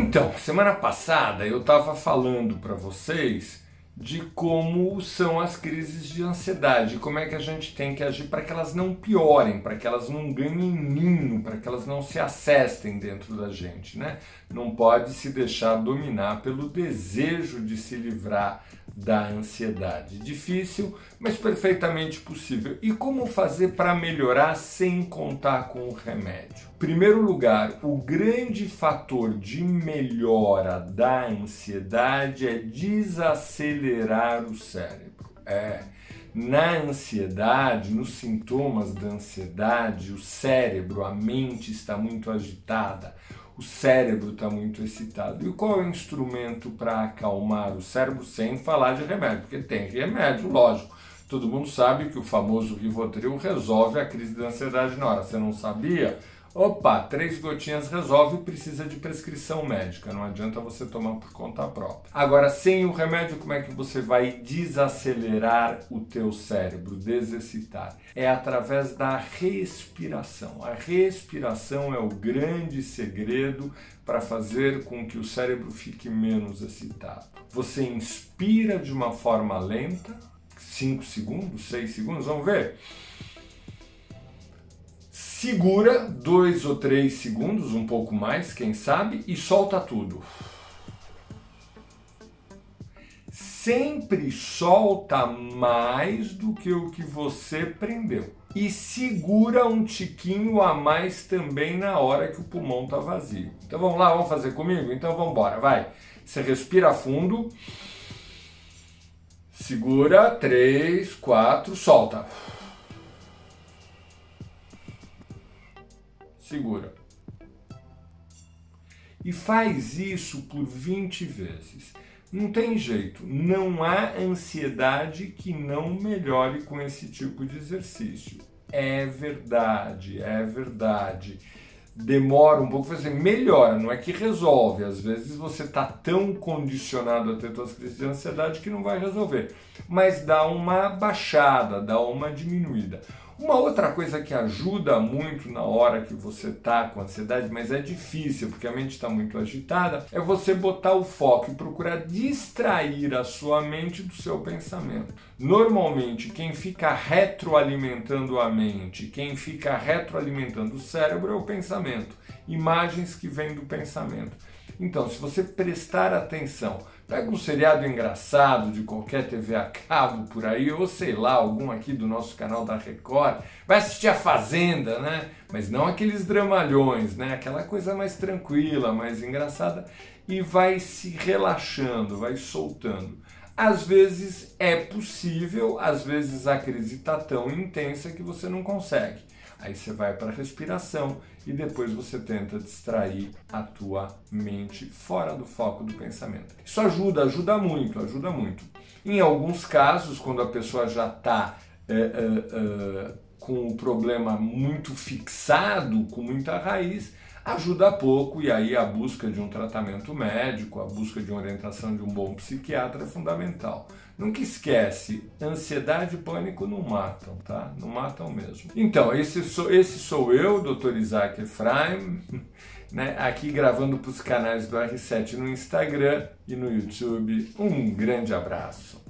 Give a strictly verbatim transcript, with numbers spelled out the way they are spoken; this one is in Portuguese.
Então, semana passada eu estava falando para vocês de como são as crises de ansiedade, como é que a gente tem que agir para que elas não piorem, para que elas não ganhem ninho, para que elas não se assestem dentro da gente, né? Não pode se deixar dominar pelo desejo de se livrar da ansiedade. Difícil, mas perfeitamente possível. E como fazer para melhorar sem contar com o remédio? Em primeiro lugar, o grande fator de melhora da ansiedade é desacelerar o cérebro. É, na ansiedade, nos sintomas da ansiedade, o cérebro, a mente está muito agitada, o cérebro está muito excitado. E qual é o instrumento para acalmar o cérebro sem falar de remédio? Porque tem remédio, lógico. Todo mundo sabe que o famoso Rivotril resolve a crise da ansiedade na hora. Você não sabia? Opa, três gotinhas resolve e precisa de prescrição médica. Não adianta você tomar por conta própria. Agora, sem o remédio, como é que você vai desacelerar o teu cérebro, desexcitar? É através da respiração. A respiração é o grande segredo para fazer com que o cérebro fique menos excitado. Você inspira de uma forma lenta, cinco segundos, seis segundos, vamos ver? Segura dois ou três segundos, um pouco mais, quem sabe, e solta tudo. Sempre solta mais do que o que você prendeu. E segura um tiquinho a mais também na hora que o pulmão está vazio. Então vamos lá, vamos fazer comigo? Então vamos embora, vai. Você respira fundo. Segura, três, quatro, solta. Segura. E faz isso por vinte vezes. Não tem jeito, não há ansiedade que não melhore com esse tipo de exercício. É verdade, é verdade. Demora um pouco, você melhora, não é que resolve. Às vezes você está tão condicionado a ter suas crises de ansiedade que não vai resolver. Mas dá uma baixada, dá uma diminuída. Uma outra coisa que ajuda muito na hora que você está com ansiedade, mas é difícil porque a mente está muito agitada, é você botar o foco e procurar distrair a sua mente do seu pensamento. Normalmente, quem fica retroalimentando a mente, quem fica retroalimentando o cérebro é o pensamento, imagens que vêm do pensamento. Então, se você prestar atenção, pega um seriado engraçado de qualquer T V a cabo por aí, ou sei lá, algum aqui do nosso canal da Record, vai assistir A Fazenda, né? Mas não aqueles dramalhões, né? Aquela coisa mais tranquila, mais engraçada, e vai se relaxando, vai soltando. Às vezes é possível, às vezes a crise está tão intensa que você não consegue. Aí você vai para a respiração e depois você tenta distrair a tua mente fora do foco do pensamento. Isso ajuda, ajuda muito, ajuda muito. Em alguns casos, quando a pessoa já está é, é, é, com o problema muito fixado, com muita raiz, ajuda pouco, e aí a busca de um tratamento médico, a busca de uma orientação de um bom psiquiatra é fundamental. Nunca esquece, ansiedade e pânico não matam, tá? Não matam mesmo. Então, esse sou, esse sou eu, doutor Isaac Efraim, né? Aqui gravando para os canais do R sete no Instagram e no YouTube. Um grande abraço.